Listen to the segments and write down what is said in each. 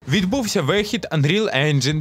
Відбувся вихід Unreal Engine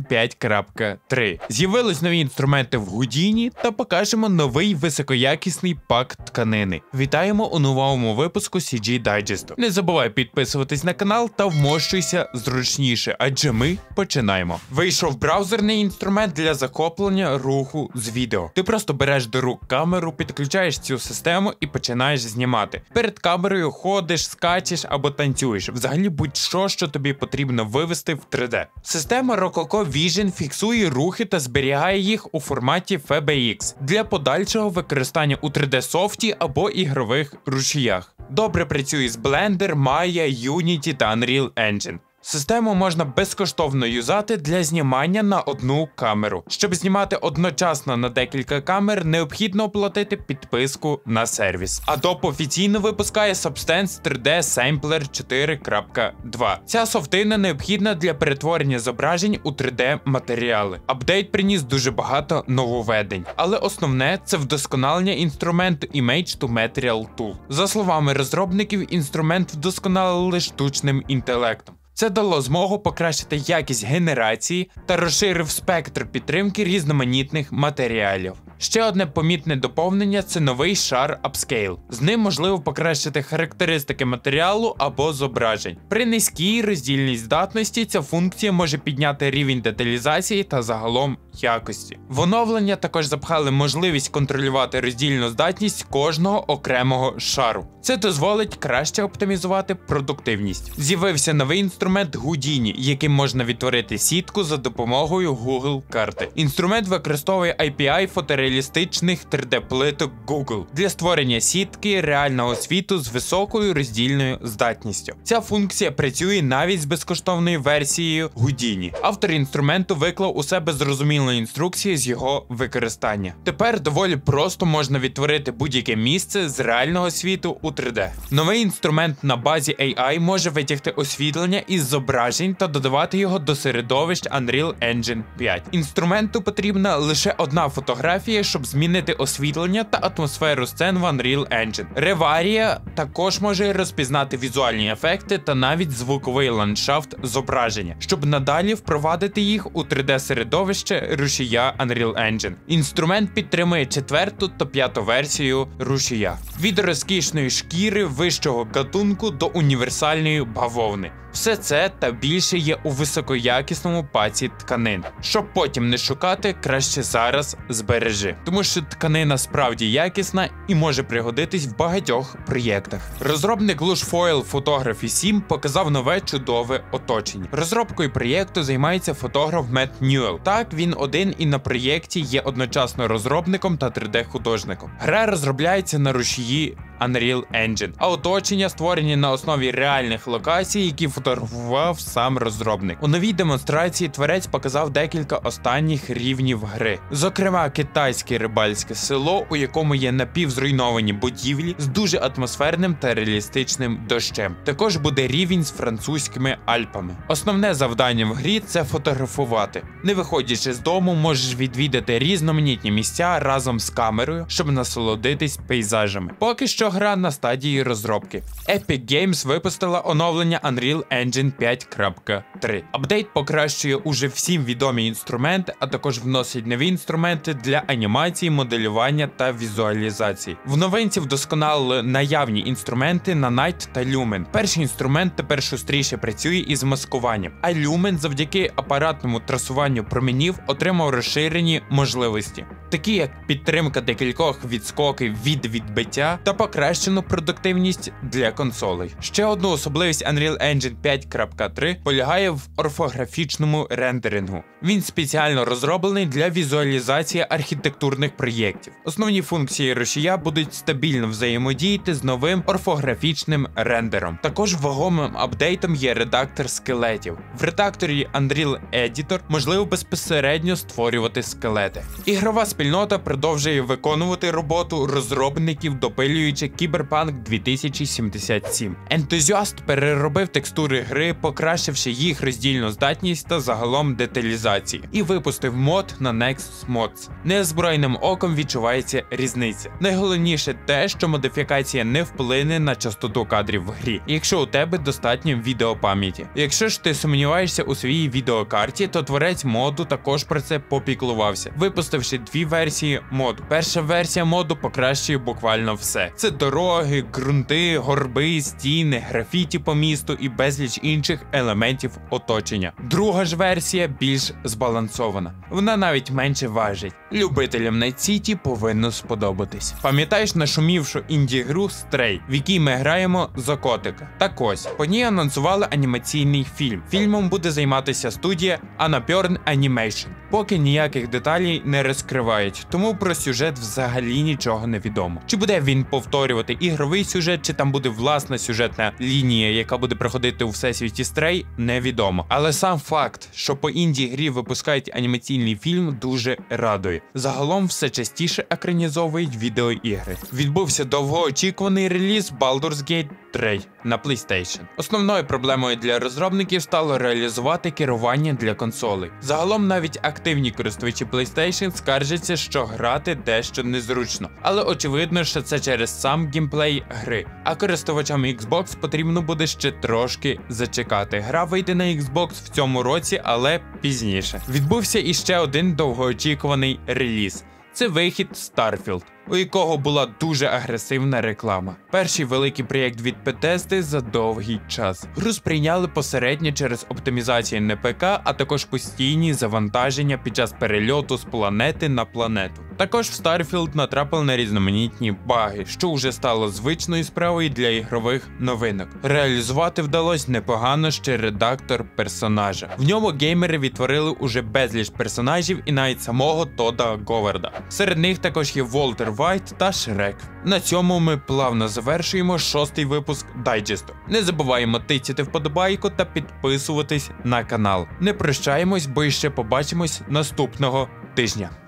5.3. З'явились нові інструменти в Houdini та покажемо новий високоякісний пак тканини. Вітаємо у новому випуску CG Digest. Не забувай підписуватись на канал та вмощуйся зручніше, адже ми починаємо. Вийшов браузерний інструмент для захоплення руху з відео. Ти просто береш до рук камеру, підключаєш цю систему і починаєш знімати. Перед камерою ходиш, скачеш або танцюєш. Взагалі будь-що, що тобі потрібно вивести в 3D. Система Rokoko Vision фіксує рухи та зберігає їх у форматі FBX для подальшого використання у 3D-софті або ігрових рушіях. Добре працює з Blender, Maya, Unity та Unreal Engine. Систему можна безкоштовно юзати для знімання на одну камеру. Щоб знімати одночасно на декілька камер, необхідно оплатити підписку на сервіс. Adobe офіційно випускає Substance 3D Sampler 4.2. Ця софтина необхідна для перетворення зображень у 3D-матеріали. Апдейт приніс дуже багато нововведень, але основне – це вдосконалення інструменту Image to Material Tool. За словами розробників, інструмент вдосконалили штучним інтелектом. Це дало змогу покращити якість генерації та розширив спектр підтримки різноманітних матеріалів. Ще одне помітне доповнення – це новий шар Upscale. З ним можливо покращити характеристики матеріалу або зображень. При низькій роздільній здатності ця функція може підняти рівень деталізації та загалом якості. В оновлення також запхали можливість контролювати роздільну здатність кожного окремого шару. Це дозволить краще оптимізувати продуктивність. З'явився новий інструмент Houdini, яким можна відтворити сітку за допомогою Google карти. Інструмент використовує API фотореалістичних 3D-плиток Google для створення сітки реального світу з високою роздільною здатністю. Ця функція працює навіть з безкоштовною версією Houdini. Автор інструменту виклав у себе зрозумілу інструкцію з його використання. Тепер доволі просто можна відтворити будь-яке місце з реального світу у 3D. Новий інструмент на базі AI може витягти освітлення із зображень та додавати його до середовищ Unreal Engine 5. Інструменту потрібна лише одна фотографія, щоб змінити освітлення та атмосферу сцен в Unreal Engine. Revaria також може розпізнати візуальні ефекти та навіть звуковий ландшафт зображення, щоб надалі впровадити їх у 3D-середовище рушія Unreal Engine. Інструмент підтримує 4-ту та 5-ту версію рушія. Від розкішної шкіри вищого гатунку до універсальної бавовни. Все це та більше є у високоякісному паці тканин. Щоб потім не шукати, краще зараз збережи. Тому що тканина справді якісна і може пригодитись в багатьох проєктах. Розробник Lushfoil Photography 7 показав нове чудове оточення. Розробкою проєкту займається фотограф Мет Ньюелл. Так, він один і на проєкті є одночасно розробником та 3D-художником. Гра розробляється на рушії Unreal Engine, а оточення створені на основі реальних локацій, які фотографував сам розробник. У новій демонстрації творець показав декілька останніх рівнів гри. Зокрема, китайське рибальське село, у якому є напівзруйновані будівлі з дуже атмосферним та реалістичним дощем. Також буде рівень з французькими Альпами. Основне завдання в грі – це фотографувати. Не виходячи з дому, можеш відвідати різноманітні місця разом з камерою, щоб насолодитись пейзажами. Поки що гра на стадії розробки. Epic Games випустила оновлення Unreal Engine 5.3. Апдейт покращує уже всім відомі інструменти, а також вносить нові інструменти для анімації, моделювання та візуалізації. В новинці вдосконалили наявні інструменти на Night та Lumen. Перший інструмент тепер шустріше працює із маскуванням, а Lumen завдяки апаратному трасуванню променів отримав розширені можливості, такі як підтримка декількох відскоків від відбиття та покращену продуктивність для консолей. Ще одну особливість Unreal Engine 5.3 полягає в орфографічному рендерингу. Він спеціально розроблений для візуалізації архітектурних проєктів. Основні функції рушія будуть стабільно взаємодіяти з новим орфографічним рендером. Також вагомим апдейтом є редактор скелетів. В редакторі Unreal Editor можливо безпосередньо створювати скелети. Ігрова спільнота продовжує виконувати роботу розробників, допилюючи Cyberpunk 2077. Ентузіаст переробив текстури гри, покращивши їх роздільну здатність та загалом деталізації, і випустив мод на Nexus Mods. Неозброєним оком відчувається різниця. Найголовніше те, що модифікація не вплине на частоту кадрів в грі, якщо у тебе достатньо відеопам'яті. Якщо ж ти сумніваєшся у своїй відеокарті, то творець моду також про це попіклувався, випустивши дві версії моду. Перша версія моду покращує буквально все. Це дороги, ґрунти, горби, стіни, графіті по місту і безліч інших елементів оточення. Друга ж версія більш збалансована. Вона навіть менше важить. Любителям Night City повинно сподобатись. Пам'ятаєш нашумівшу інді-гру Stray, в якій ми граємо за котика? Так ось, по ній анонсували анімаційний фільм. Фільмом буде займатися студія Annapurna Animation. Поки ніяких деталей не розкривають, тому про сюжет взагалі нічого не відомо. Чи буде він повторювати ігровий сюжет, чи там буде власна сюжетна лінія, яка буде проходити у всесвіті Stray, невідомо. Але сам факт, що по інді-грі випускають анімаційний фільм, дуже радує. Загалом все частіше екранізовують відеоігри. Відбувся довгоочікуваний реліз Baldur's Gate 3 на PlayStation. Основною проблемою для розробників стало реалізувати керування для консолей. Загалом навіть активні користувачі PlayStation скаржаться, що грати дещо незручно. Але очевидно, що це через сам геймплей гри. А користувачам Xbox потрібно буде ще трошки зачекати. Гра вийде на Xbox в цьому році, але пізніше. Відбувся іще один довгоочікуваний реліз. Це вихід Starfield, у якого була дуже агресивна реклама. Перший великий проєкт від Bethesda за довгий час. Гру сприйняли посередньо через оптимізацію на ПК, а також постійні завантаження під час перельоту з планети на планету. Також в Starfield натрапили на різноманітні баги, що вже стало звичною справою для ігрових новинок. Реалізувати вдалося непогано ще редактор персонажа. В ньому геймери відтворили уже безліч персонажів і навіть самого Тода Говарда. Серед них також є Волтер Вайт та Шрек. На цьому ми плавно завершуємо 6-й випуск дайджесту. Не забуваємо тицяти вподобайку та підписуватись на канал. Не прощаємось, бо іще побачимось наступного тижня.